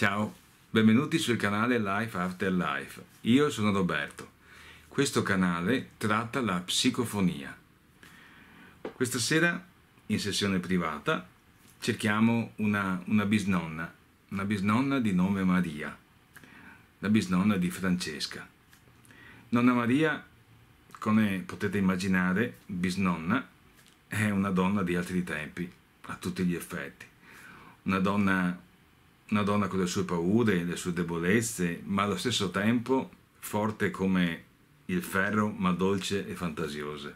Ciao, benvenuti sul canale Life After Life. Io sono Roberto. Questo canale tratta la psicofonia. Questa sera, in sessione privata, cerchiamo una bisnonna di nome Maria, la bisnonna di Francesca. Nonna Maria, come potete immaginare, bisnonna, è una donna di altri tempi, a tutti gli effetti. Una donna con le sue paure, le sue debolezze, ma allo stesso tempo forte come il ferro, ma dolce e fantasiosa.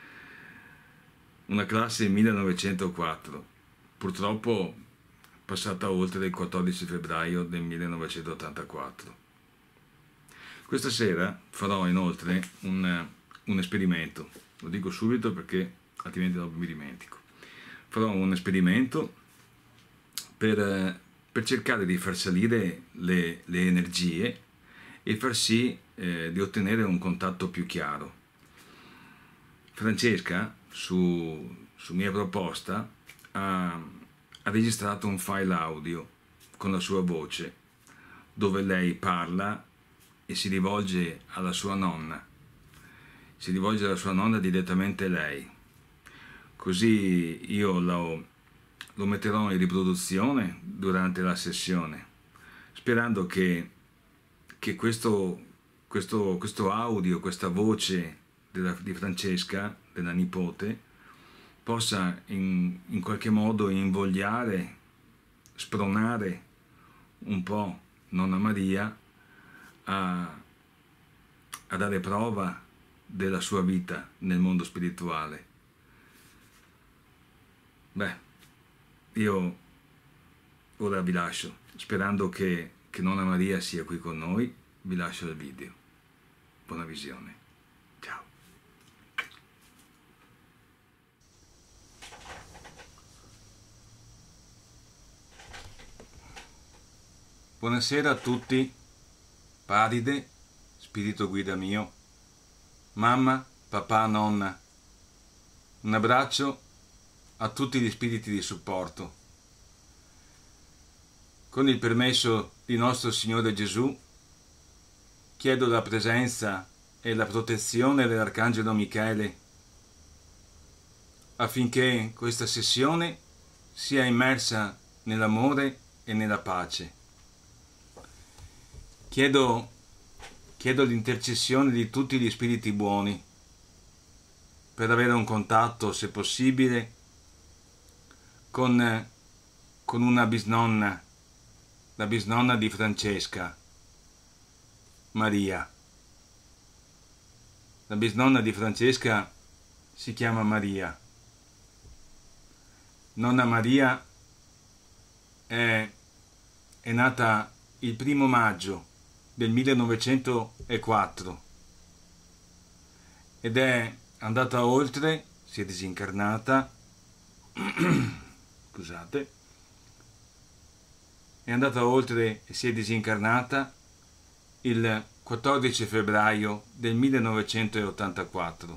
Una classe 1904, purtroppo passata oltre il 14 febbraio del 1984. Questa sera farò inoltre un esperimento, lo dico subito perché altrimenti dopo mi dimentico. Farò un esperimento per cercare di far salire le energie e far sì di ottenere un contatto più chiaro. Francesca, su mia proposta, ha registrato un file audio con la sua voce, dove lei parla e si rivolge alla sua nonna. Si rivolge alla sua nonna direttamente lei. Così io lo metterò in riproduzione durante la sessione, sperando che questo audio, questa voce di Francesca, della nipote, possa in qualche modo invogliare, spronare un po' nonna Maria a dare prova della sua vita nel mondo spirituale. Beh, io ora vi lascio, sperando che nonna Maria sia qui con noi, vi lascio il video. Buona visione. Ciao. Buonasera a tutti, Paride, spirito guida mio, mamma, papà, nonna. Un abbraccio a tutti gli spiriti di supporto. Con il permesso di nostro Signore Gesù, chiedo la presenza e la protezione dell'Arcangelo Michele affinché questa sessione sia immersa nell'amore e nella pace. Chiedo l'intercessione di tutti gli spiriti buoni per avere un contatto, se possibile, con una bisnonna, la bisnonna di Francesca, Maria. La bisnonna di Francesca si chiama Maria. Nonna Maria è nata il 1° maggio del 1904 ed è andata oltre, si è disincarnata, scusate, è andata oltre e si è disincarnata il 14 febbraio del 1984.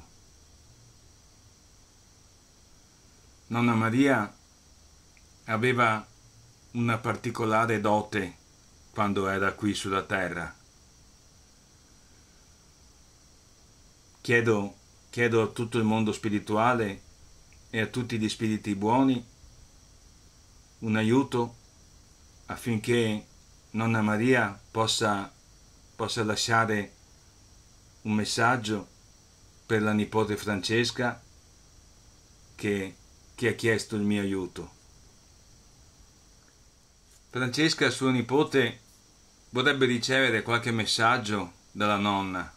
Nonna Maria aveva una particolare dote quando era qui sulla terra. Chiedo a tutto il mondo spirituale e a tutti gli spiriti buoni un aiuto affinché nonna Maria possa lasciare un messaggio per la nipote Francesca che ha chiesto il mio aiuto. Francesca, sua nipote, vorrebbe ricevere qualche messaggio dalla nonna.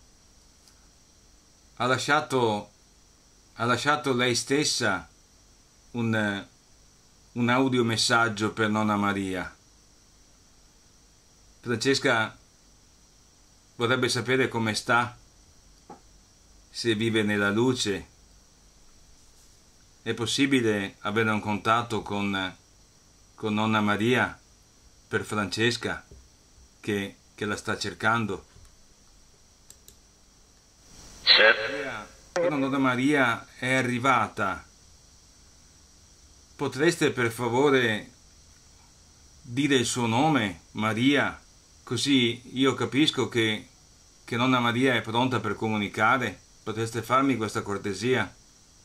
Ha lasciato lei stessa un audiomessaggio per nonna Maria. Francesca vorrebbe sapere come sta, se vive nella luce. È possibile avere un contatto con nonna Maria per Francesca che la sta cercando? Nonna Maria è arrivata. Potreste per favore dire il suo nome, Maria, così io capisco che Nonna Maria è pronta per comunicare. Potreste farmi questa cortesia?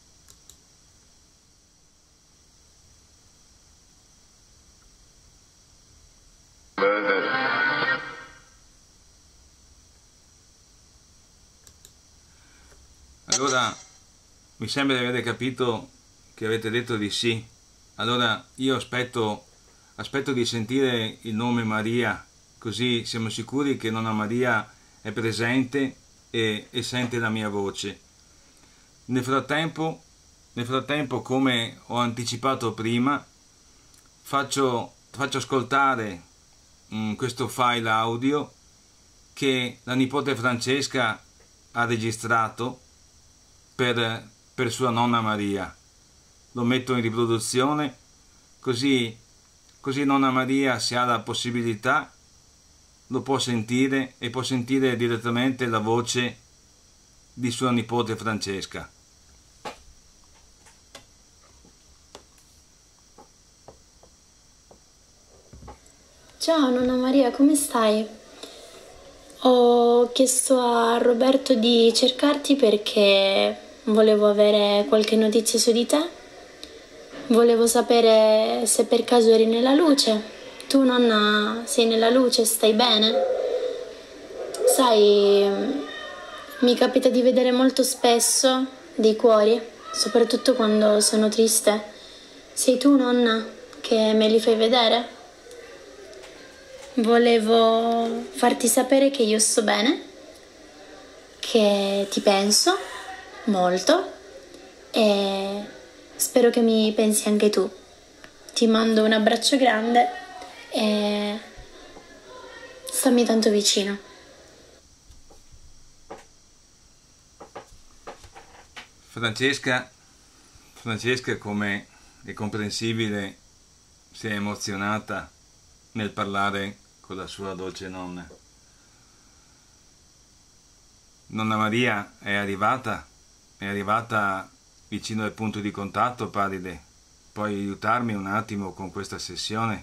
Allora, mi sembra di aver capito che avete detto di sì. Allora, io aspetto di sentire il nome Maria, così siamo sicuri che Nonna Maria è presente e sente la mia voce. Nel frattempo, come ho anticipato prima, faccio ascoltare questo file audio che la nipote Francesca ha registrato per sua nonna Maria. Lo metto in riproduzione, così nonna Maria, se ha la possibilità, lo può sentire e può sentire direttamente la voce di sua nipote Francesca. Ciao nonna Maria, come stai? Ho chiesto a Roberto di cercarti perché volevo avere qualche notizia su di te. Volevo sapere se per caso eri nella luce. Tu, nonna, sei nella luce, stai bene? Sai, mi capita di vedere molto spesso dei cuori, soprattutto quando sono triste. Sei tu, nonna, che me li fai vedere? Volevo farti sapere che io sto bene, che ti penso molto e spero che mi pensi anche tu. Ti mando un abbraccio grande e stammi tanto vicino. Francesca, come è comprensibile, si è emozionata nel parlare con la sua dolce nonna. Nonna Maria è arrivata vicino al punto di contatto, Paride. Puoi aiutarmi un attimo con questa sessione?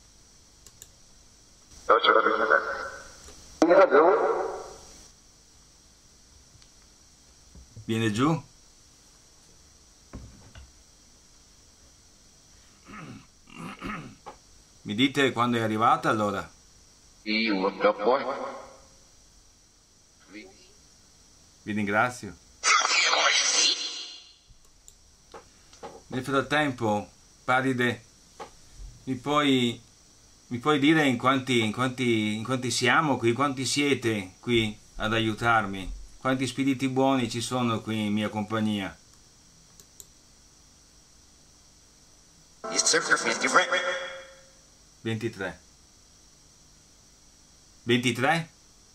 Viene giù? Mi dite quando è arrivata allora? Vi ringrazio. Nel frattempo, Paride, mi puoi dire in quanti siamo qui, quanti siete qui ad aiutarmi? Quanti spiriti buoni ci sono qui in mia compagnia? 23. 23?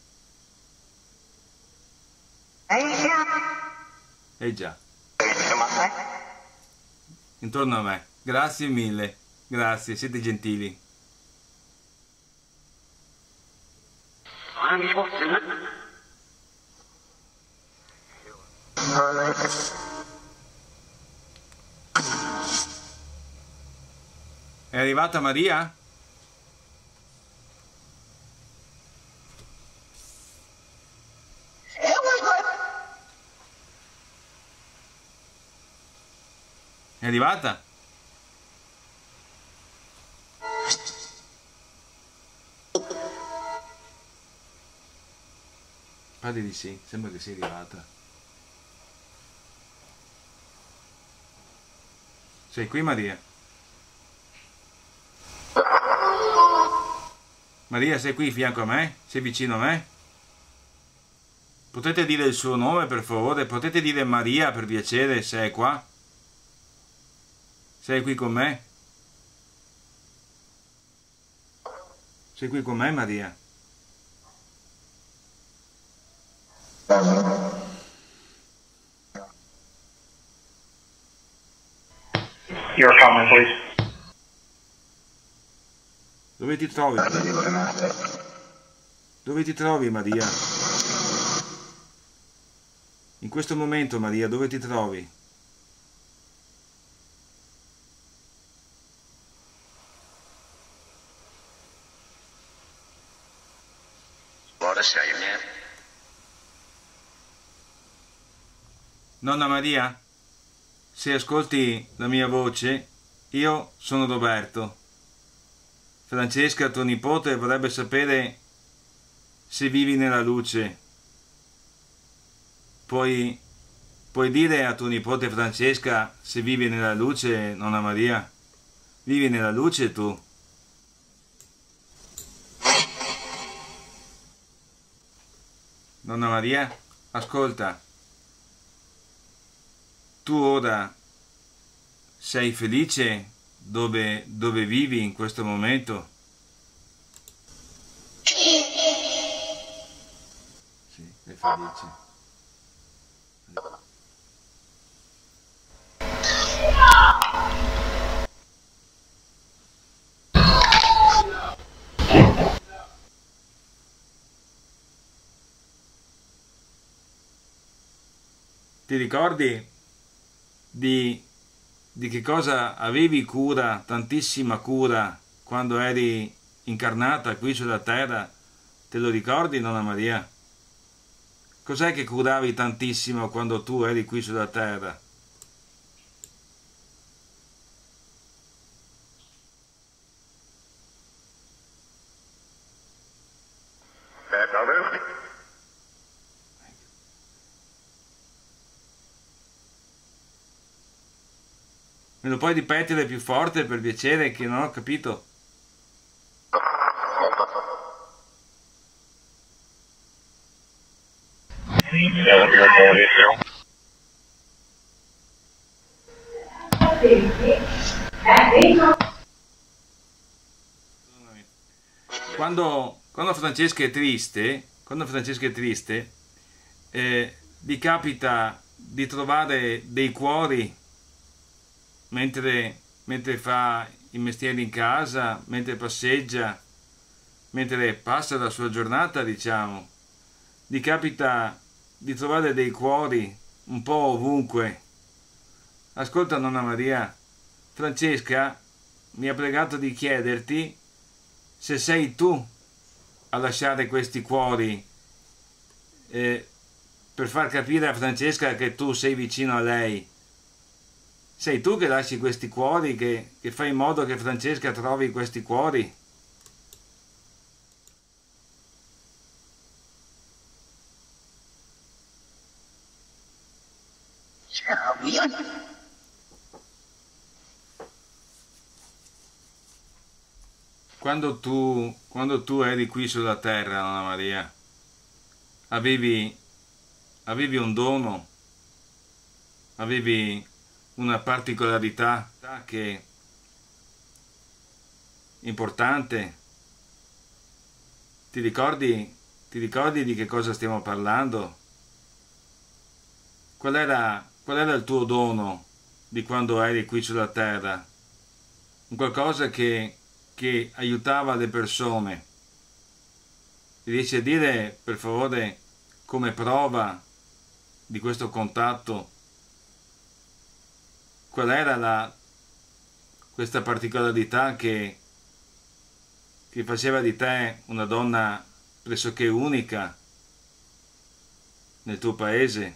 Già. Intorno a me. Grazie mille. Grazie, siete gentili. È arrivata Maria? È arrivata? Pare di sì, sembra che sia arrivata. Sei qui, Maria? Maria, sei qui fianco a me? Sei vicino a me? Potete dire il suo nome, per favore? Potete dire Maria, per piacere, se è qua? Sei qui con me? Sei qui con me, Maria? Your comment, please. Dove ti trovi? Dove ti trovi, Maria? In questo momento, Maria, dove ti trovi? Nonna Maria, se ascolti la mia voce, io sono Roberto. Francesca, tua nipote, vorrebbe sapere se vivi nella luce. Puoi dire a tua nipote Francesca se vivi nella luce, nonna Maria? Vivi nella luce tu? Nonna Maria, ascolta. Tu ora sei felice dove vivi in questo momento? Sì, è felice. Ti ricordi di che cosa avevi cura, tantissima cura, quando eri incarnata qui sulla terra? Te lo ricordi, nonna Maria? Cos'è che curavi tantissimo quando tu eri qui sulla terra? Me lo puoi ripetere più forte per piacere, che non ho capito? Quando Francesca è triste, gli capita di trovare dei cuori mentre fa i mestieri in casa, mentre passeggia, mentre passa la sua giornata, diciamo. Gli capita di trovare dei cuori un po' ovunque. Ascolta, nonna Maria, Francesca mi ha pregato di chiederti se sei tu a lasciare questi cuori, per far capire a Francesca che tu sei vicino a lei. Sei tu che lasci questi cuori, che fai in modo che Francesca trovi questi cuori? Quando tu eri qui sulla terra, nonna Maria, avevi un dono, avevi una particolarità che importante. Ti ricordi di che cosa stiamo parlando? Qual era il tuo dono di quando eri qui sulla terra? Un qualcosa che aiutava le persone. Riesci a dire, per favore, come prova di questo contatto, qual era questa particolarità che faceva di te una donna pressoché unica nel tuo paese?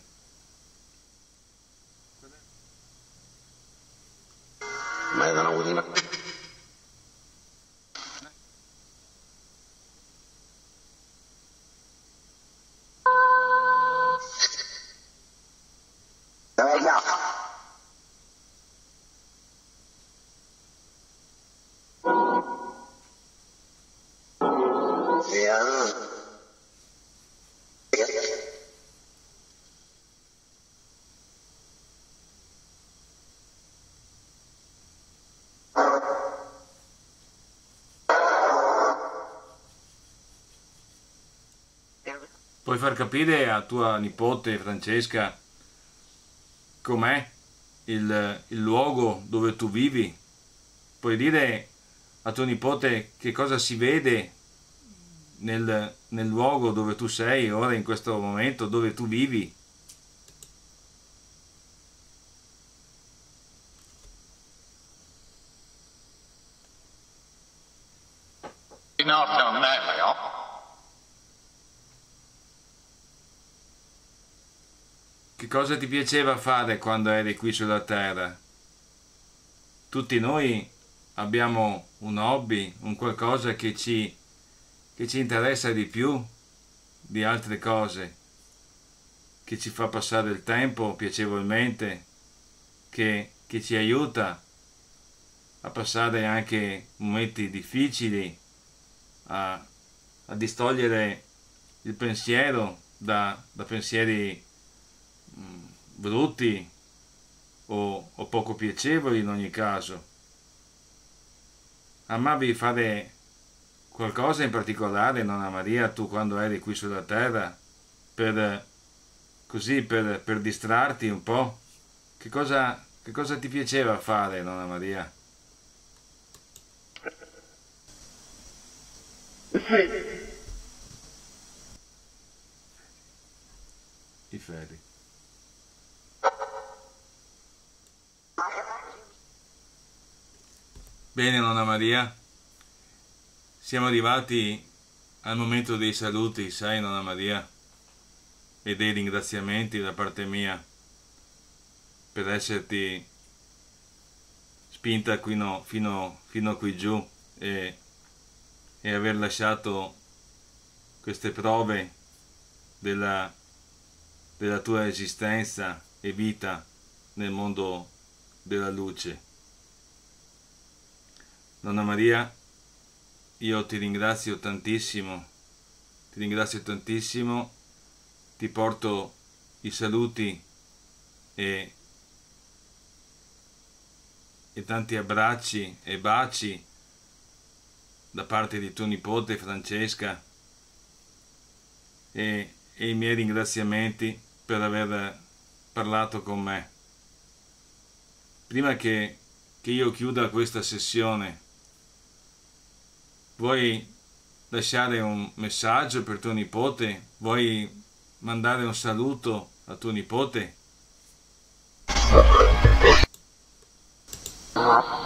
Puoi far capire a tua nipote Francesca com'è il luogo dove tu vivi? Puoi dire a tuo nipote che cosa si vede nel luogo dove tu sei ora, in questo momento, dove tu vivi? che cosa ti piaceva fare quando eri qui sulla Terra? Tutti noi abbiamo un hobby, un qualcosa che ci interessa di più di altre cose, che ci fa passare il tempo piacevolmente, che ci aiuta a passare anche momenti difficili, a distogliere il pensiero da pensieri brutti o poco piacevoli in ogni caso. Amavi fare qualcosa in particolare, nonna Maria, tu quando eri qui sulla Terra, per distrarti un po'? Che cosa ti piaceva fare, nonna Maria? I ferri. Bene, nonna Maria, siamo arrivati al momento dei saluti, sai, nonna Maria, e dei ringraziamenti da parte mia per esserti spinta fino qui giù e aver lasciato queste prove della tua esistenza e vita nel mondo della luce. Nonna Maria, io ti ringrazio tantissimo, ti porto i saluti e tanti abbracci e baci da parte di tua nipote Francesca e i miei ringraziamenti per aver parlato con me. Prima che io chiuda questa sessione, vuoi lasciare un messaggio per tuo nipote? Vuoi mandare un saluto a tuo nipote?